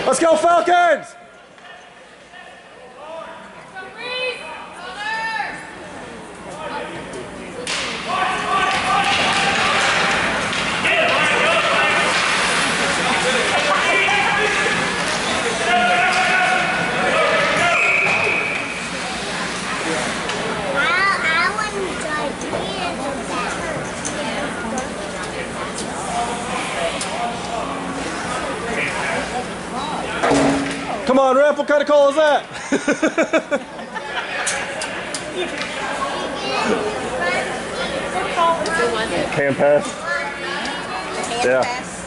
Let's go Falcons! Come on, ref, what kind of call is that? Hand pass. Yeah.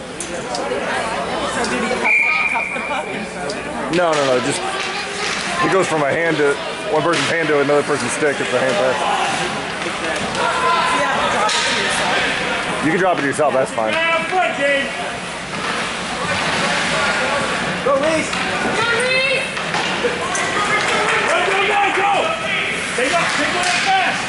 So did he cup the puck and throw it? No, just it goes from a hand to one person's hand to another person's stick. It's a hand pass. You can drop it to yourself, that's fine. Go, Reese! Go! Take one fast!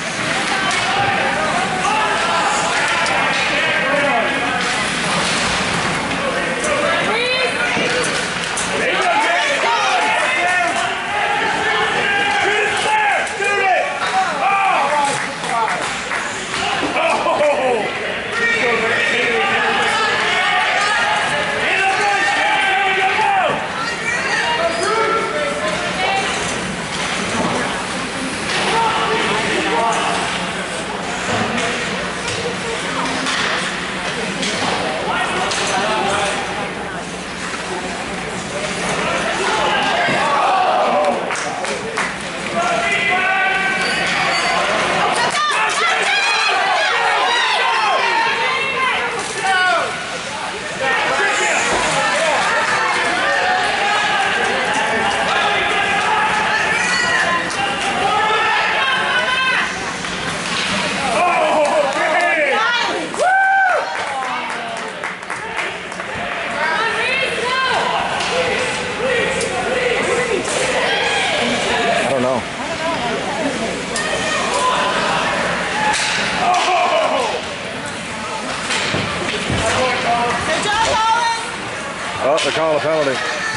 Oh, they're calling a penalty.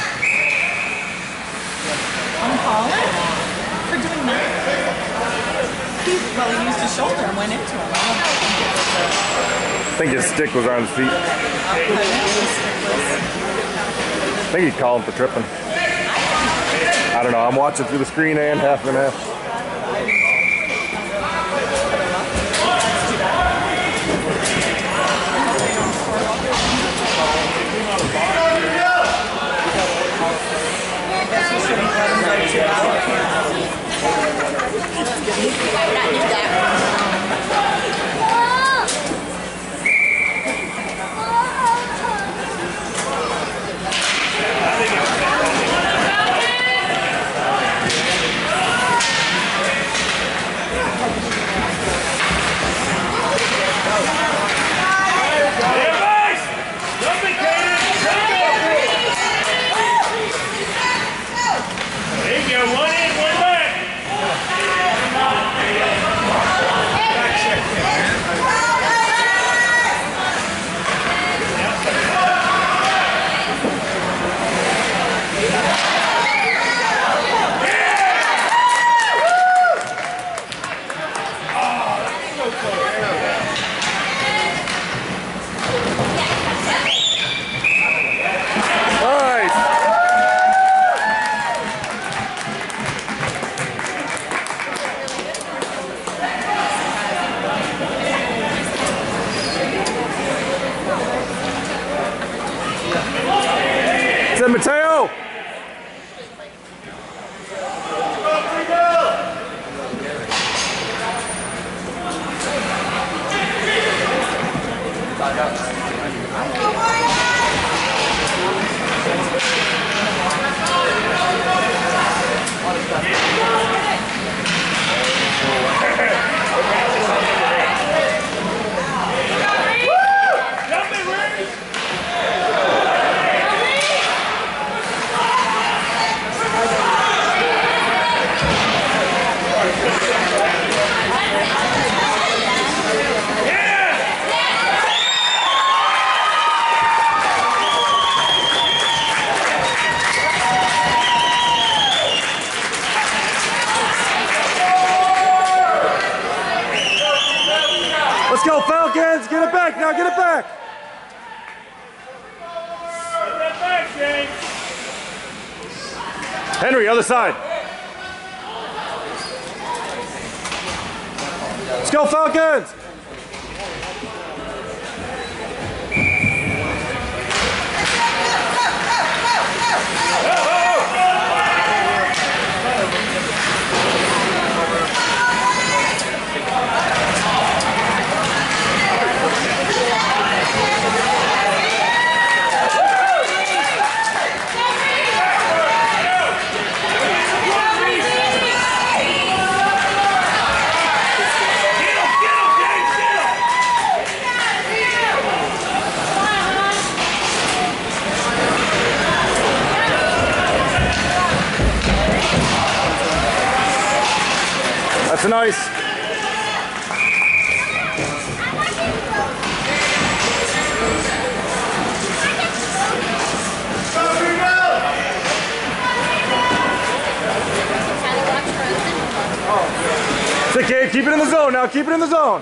I'm calling for doing that. He used his shoulder and went into him. I think his stick was on his feet. I think he's calling for tripping. I don't know. I'm watching through the screen and half and half. Mateo! back. Get that back, James. Henry, other side. Let's go, Falcons. That's nice. It's okay, keep it in the zone now, keep it in the zone.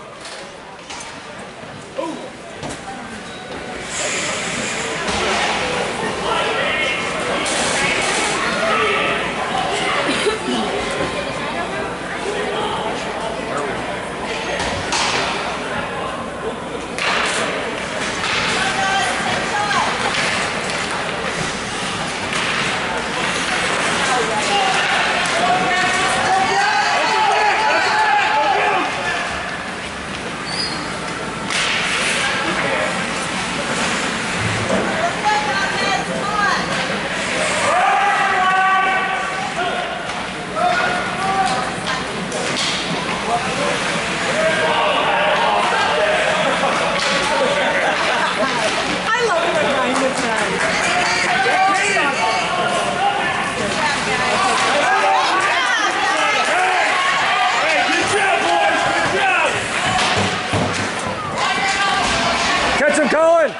Catch him, Colin!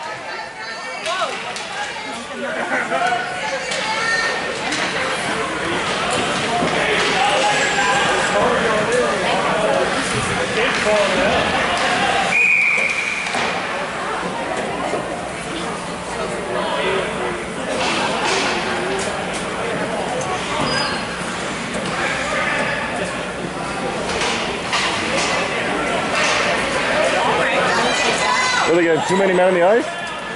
Are they getting too many men on the ice?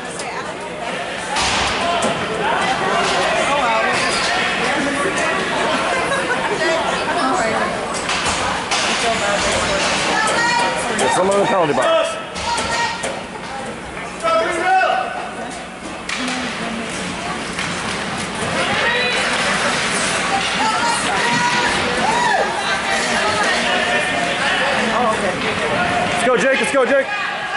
Get someone in the penalty box. Let's go, Jake. Let's go, Jake.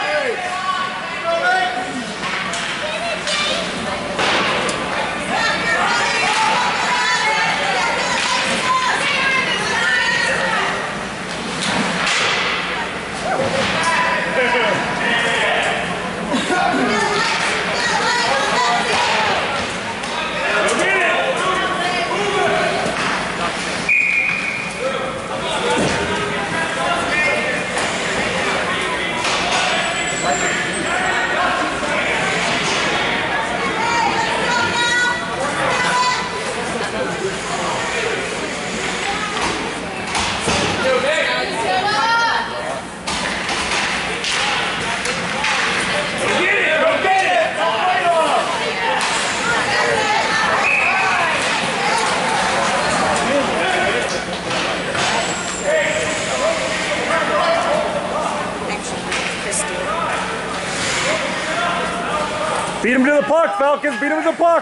Beat him to the puck, Falcons. Beat him to the puck.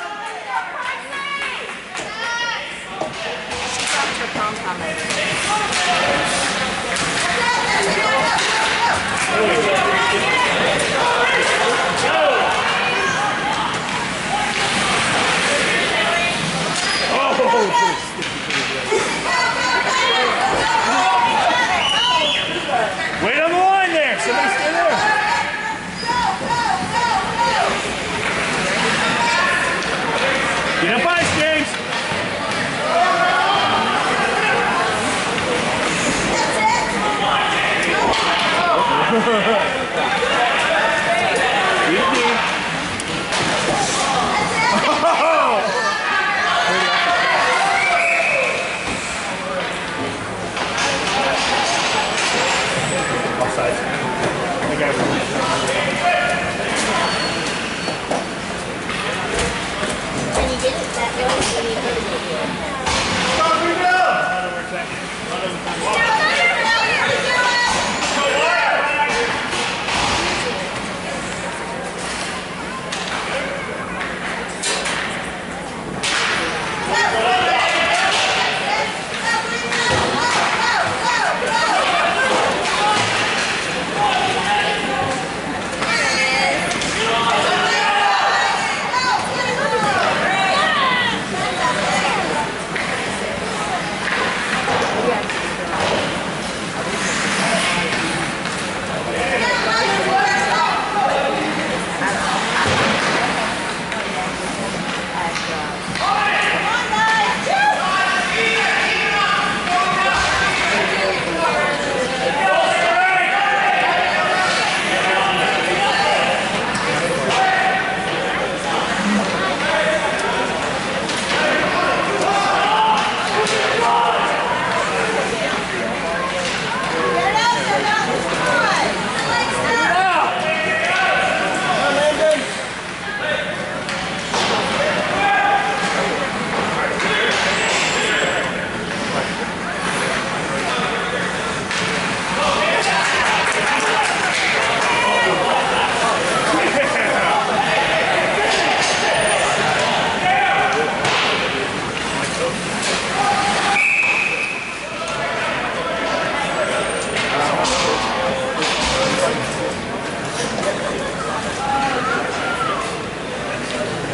She dropped her pom-pom. Wait on the line there. Somebody stay there. Get up ice, James.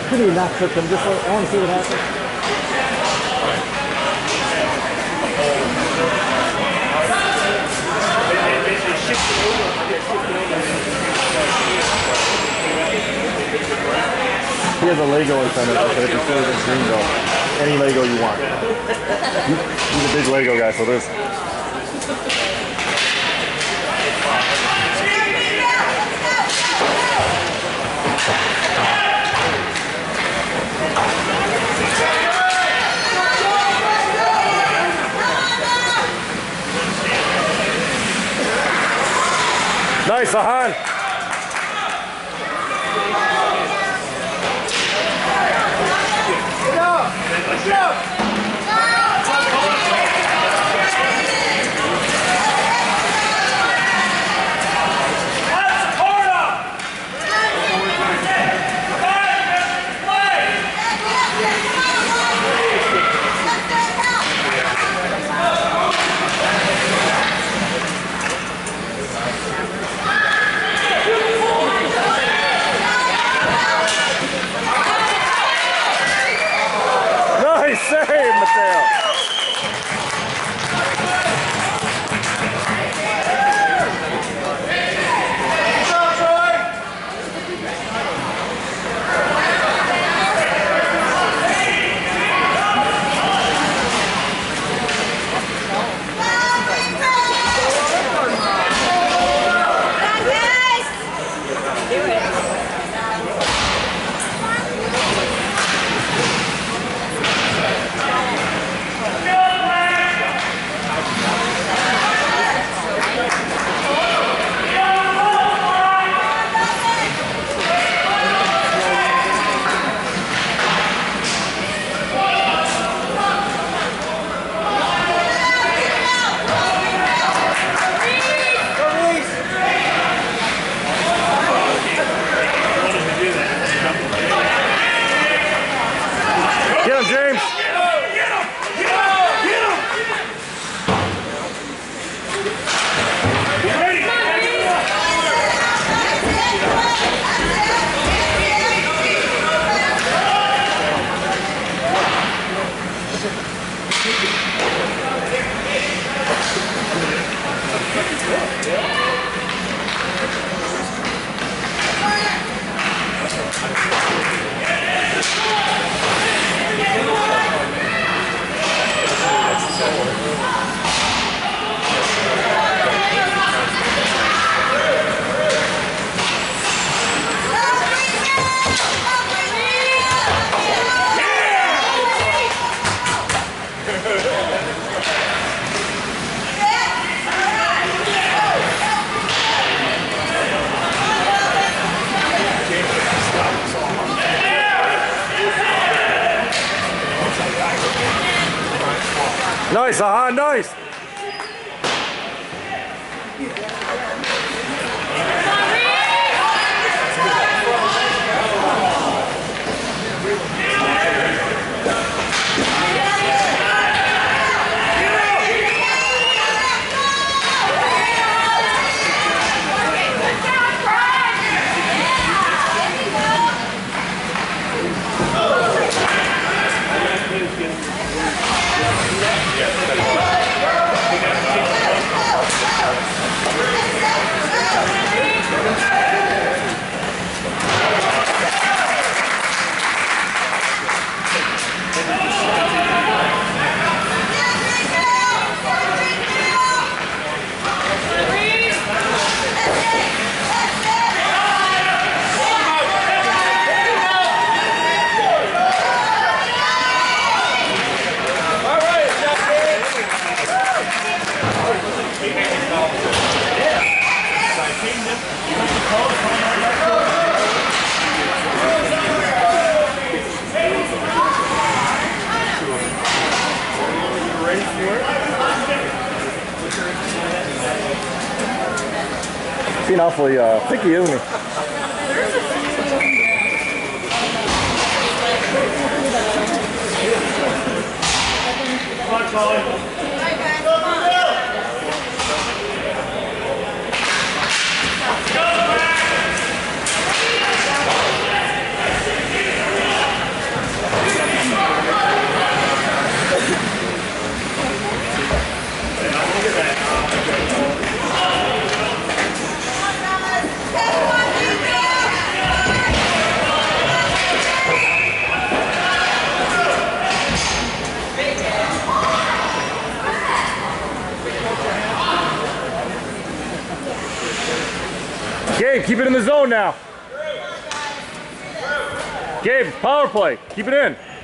Could you not trip him? Just I want to see what happens. He has a Lego incentive, so if you fill it in green though, any Lego you want. He's a big Lego guy, so there's. Nice, Ahan. Nice save, Mateo. Get him, James! Nice, Ahan, nice! Being awfully picky, isn't he? Come on, Colin. Go back! keep it in the zone now. Gabe, power play. Keep it in.